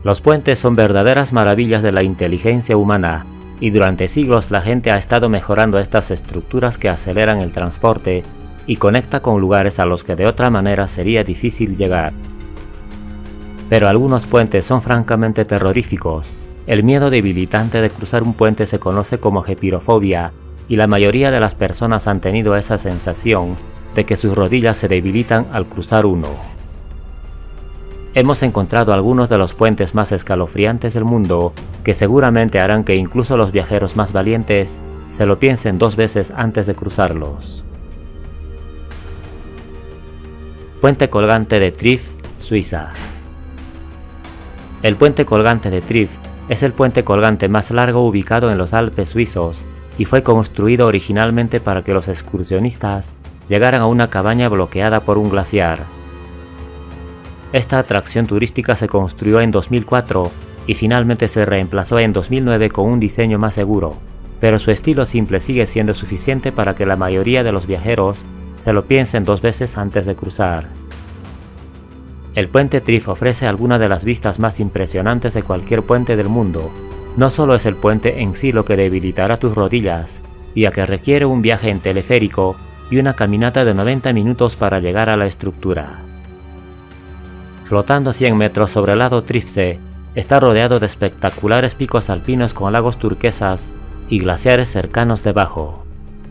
Los puentes son verdaderas maravillas de la inteligencia humana, y durante siglos la gente ha estado mejorando estas estructuras que aceleran el transporte y conecta con lugares a los que de otra manera sería difícil llegar. Pero algunos puentes son francamente terroríficos. El miedo debilitante de cruzar un puente se conoce como gepirofobia, y la mayoría de las personas han tenido esa sensación de que sus rodillas se debilitan al cruzar uno. Hemos encontrado algunos de los puentes más escalofriantes del mundo, que seguramente harán que incluso los viajeros más valientes se lo piensen 2 veces antes de cruzarlos. Puente colgante de Trift, Suiza. El puente colgante de Trift es el puente colgante más largo ubicado en los Alpes suizos y fue construido originalmente para que los excursionistas llegaran a una cabaña bloqueada por un glaciar. Esta atracción turística se construyó en 2004 y finalmente se reemplazó en 2009 con un diseño más seguro, pero su estilo simple sigue siendo suficiente para que la mayoría de los viajeros se lo piensen 2 veces antes de cruzar. El puente Trift ofrece algunas de las vistas más impresionantes de cualquier puente del mundo. No solo es el puente en sí lo que debilitará tus rodillas, ya que requiere un viaje en teleférico y una caminata de 90 minutos para llegar a la estructura. Flotando 100 metros sobre el lado Triftsee, está rodeado de espectaculares picos alpinos con lagos turquesas y glaciares cercanos debajo.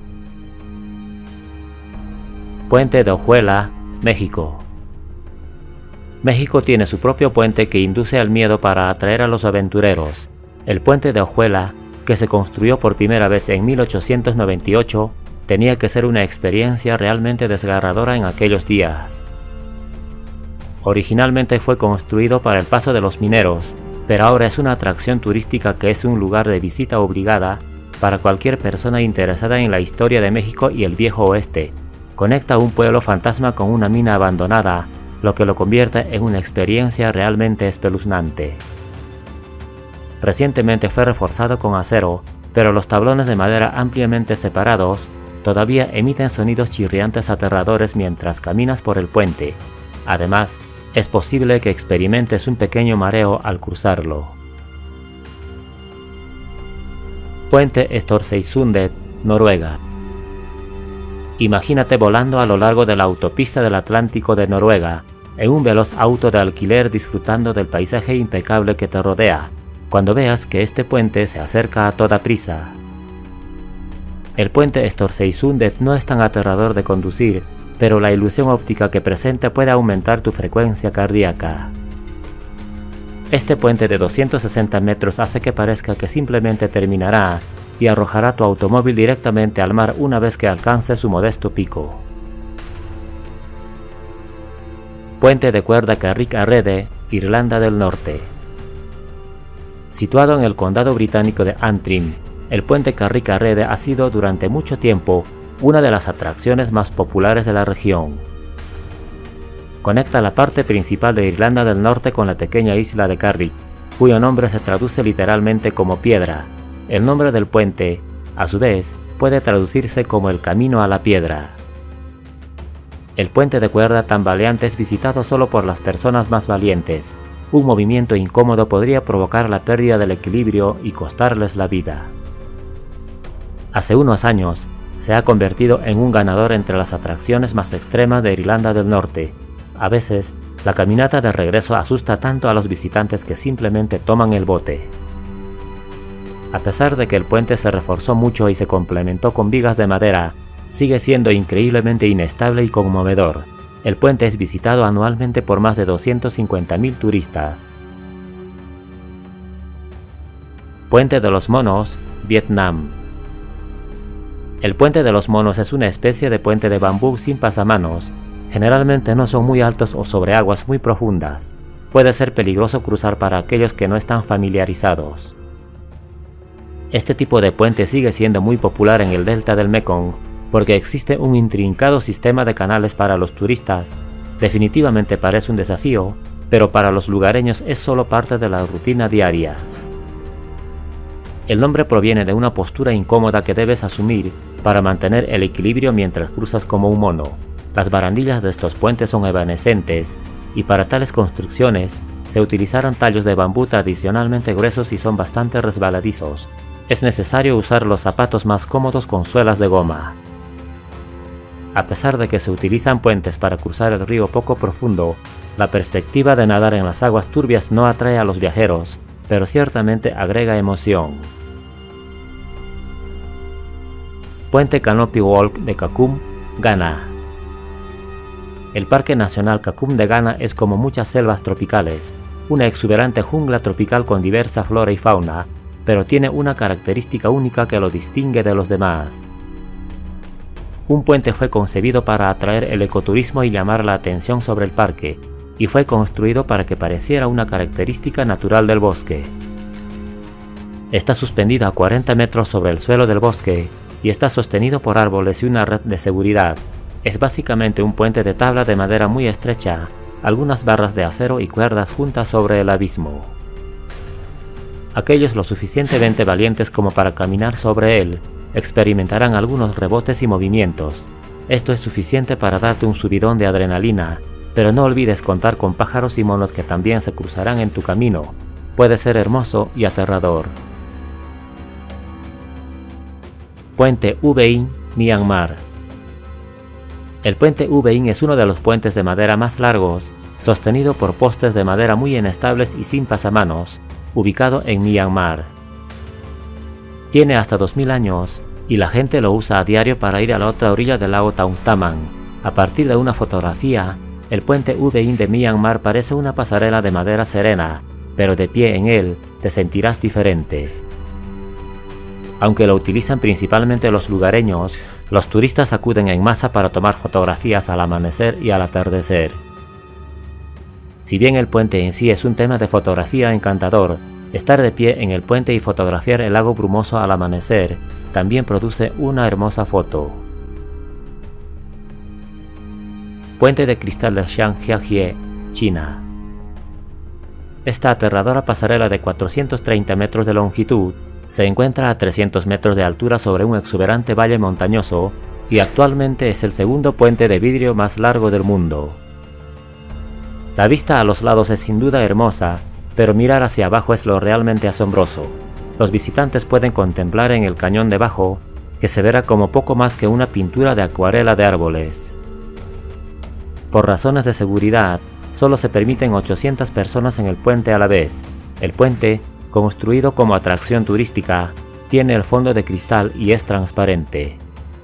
Puente de Ojuela, México. México tiene su propio puente que induce al miedo para atraer a los aventureros. El puente de Ojuela, que se construyó por primera vez en 1898, tenía que ser una experiencia realmente desgarradora en aquellos días. Originalmente fue construido para el paso de los mineros, pero ahora es una atracción turística que es un lugar de visita obligada para cualquier persona interesada en la historia de México y el Viejo Oeste. Conecta un pueblo fantasma con una mina abandonada, lo que lo convierte en una experiencia realmente espeluznante. Recientemente fue reforzado con acero, pero los tablones de madera ampliamente separados todavía emiten sonidos chirriantes aterradores mientras caminas por el puente. Además, es posible que experimentes un pequeño mareo al cruzarlo. Puente Storsøysundet, Noruega. Imagínate volando a lo largo de la autopista del Atlántico de Noruega, en un veloz auto de alquiler disfrutando del paisaje impecable que te rodea, cuando veas que este puente se acerca a toda prisa. El puente Storsøysundet no es tan aterrador de conducir, pero la ilusión óptica que presenta puede aumentar tu frecuencia cardíaca. Este puente de 260 metros hace que parezca que simplemente terminará y arrojará tu automóvil directamente al mar una vez que alcance su modesto pico. Puente de cuerda Carrick-a-Rede, Irlanda del Norte. Situado en el condado británico de Antrim, el puente Carrick-a-Rede ha sido durante mucho tiempo una de las atracciones más populares de la región. Conecta la parte principal de Irlanda del Norte con la pequeña isla de Carrick, cuyo nombre se traduce literalmente como piedra. El nombre del puente, a su vez, puede traducirse como el camino a la piedra. El puente de cuerda tambaleante es visitado solo por las personas más valientes. Un movimiento incómodo podría provocar la pérdida del equilibrio y costarles la vida. Hace unos años, se ha convertido en un ganador entre las atracciones más extremas de Irlanda del Norte. A veces, la caminata de regreso asusta tanto a los visitantes que simplemente toman el bote. A pesar de que el puente se reforzó mucho y se complementó con vigas de madera, sigue siendo increíblemente inestable y conmovedor. El puente es visitado anualmente por más de 250.000 turistas. Puente de los Monos, Vietnam. El puente de los monos es una especie de puente de bambú sin pasamanos. Generalmente no son muy altos o sobre aguas muy profundas. Puede ser peligroso cruzar para aquellos que no están familiarizados. Este tipo de puente sigue siendo muy popular en el delta del Mekong porque existe un intrincado sistema de canales para los turistas. Definitivamente parece un desafío, pero para los lugareños es solo parte de la rutina diaria. El nombre proviene de una postura incómoda que debes asumir para mantener el equilibrio mientras cruzas como un mono. Las barandillas de estos puentes son evanescentes y para tales construcciones se utilizaron tallos de bambú tradicionalmente gruesos y son bastante resbaladizos. Es necesario usar los zapatos más cómodos con suelas de goma. A pesar de que se utilizan puentes para cruzar el río poco profundo, la perspectiva de nadar en las aguas turbias no atrae a los viajeros, pero ciertamente agrega emoción. Puente Canopy Walk de Kakum, Ghana. El Parque Nacional Kakum de Ghana es como muchas selvas tropicales, una exuberante jungla tropical con diversa flora y fauna, pero tiene una característica única que lo distingue de los demás. Un puente fue concebido para atraer el ecoturismo y llamar la atención sobre el parque, y fue construido para que pareciera una característica natural del bosque. Está suspendido a 40 metros sobre el suelo del bosque y está sostenido por árboles y una red de seguridad. Es básicamente un puente de tabla de madera muy estrecha, algunas barras de acero y cuerdas juntas sobre el abismo. Aquellos lo suficientemente valientes como para caminar sobre él experimentarán algunos rebotes y movimientos. Esto es suficiente para darte un subidón de adrenalina, pero no olvides contar con pájaros y monos que también se cruzarán en tu camino. Puede ser hermoso y aterrador. Puente Ubein, Myanmar. El puente Ubein es uno de los puentes de madera más largos, sostenido por postes de madera muy inestables y sin pasamanos, ubicado en Myanmar. Tiene hasta 2000 años y la gente lo usa a diario para ir a la otra orilla del lago Tauntaman. A partir de una fotografía, el puente Ubein de Myanmar parece una pasarela de madera serena, pero de pie en él te sentirás diferente. Aunque lo utilizan principalmente los lugareños, los turistas acuden en masa para tomar fotografías al amanecer y al atardecer. Si bien el puente en sí es un tema de fotografía encantador, estar de pie en el puente y fotografiar el lago brumoso al amanecer también produce una hermosa foto. Puente de cristal de Zhangjiajie, China. Esta aterradora pasarela de 430 metros de longitud se encuentra a 300 metros de altura sobre un exuberante valle montañoso y actualmente es el segundo puente de vidrio más largo del mundo. La vista a los lados es sin duda hermosa, pero mirar hacia abajo es lo realmente asombroso. Los visitantes pueden contemplar en el cañón debajo, que se verá como poco más que una pintura de acuarela de árboles. Por razones de seguridad, solo se permiten 800 personas en el puente a la vez. El puente, construido como atracción turística, tiene el fondo de cristal y es transparente.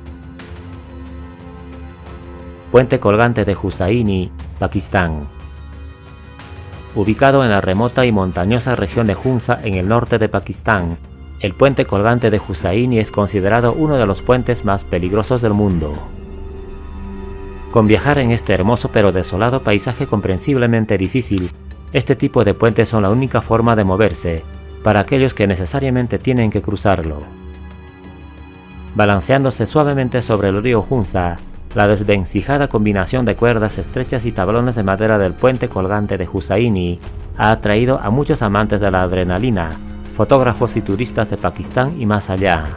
Puente colgante de Hussaini, Pakistán. Ubicado en la remota y montañosa región de Hunza en el norte de Pakistán, el puente colgante de Hussaini es considerado uno de los puentes más peligrosos del mundo. Con viajar en este hermoso pero desolado paisaje comprensiblemente difícil, este tipo de puentes son la única forma de moverse para aquellos que necesariamente tienen que cruzarlo. Balanceándose suavemente sobre el río Hunza, la desvencijada combinación de cuerdas estrechas y tablones de madera del puente colgante de Hussaini ha atraído a muchos amantes de la adrenalina, fotógrafos y turistas de Pakistán y más allá.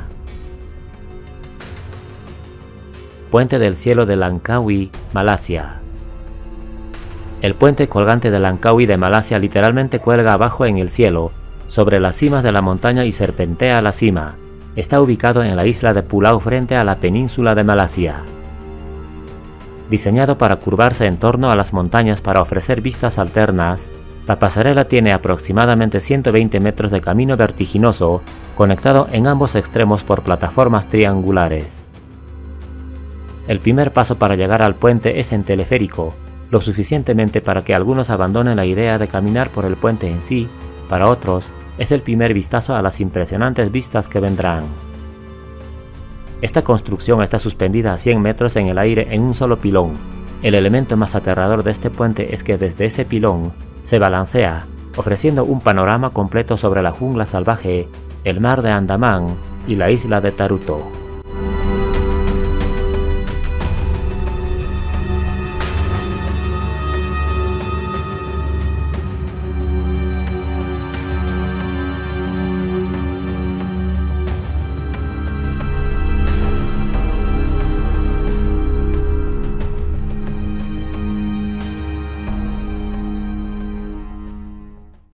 Puente del cielo de Langkawi, Malasia. El puente colgante de Langkawi de Malasia literalmente cuelga abajo en el cielo, sobre las cimas de la montaña y serpentea a la cima. Está ubicado en la isla de Pulau frente a la península de Malasia. Diseñado para curvarse en torno a las montañas para ofrecer vistas alternas, la pasarela tiene aproximadamente 120 metros de camino vertiginoso, conectado en ambos extremos por plataformas triangulares. El primer paso para llegar al puente es en teleférico, lo suficientemente para que algunos abandonen la idea de caminar por el puente en sí. Para otros, es el primer vistazo a las impresionantes vistas que vendrán. Esta construcción está suspendida a 100 metros en el aire en un solo pilón. El elemento más aterrador de este puente es que desde ese pilón se balancea, ofreciendo un panorama completo sobre la jungla salvaje, el mar de Andamán y la isla de Taruto.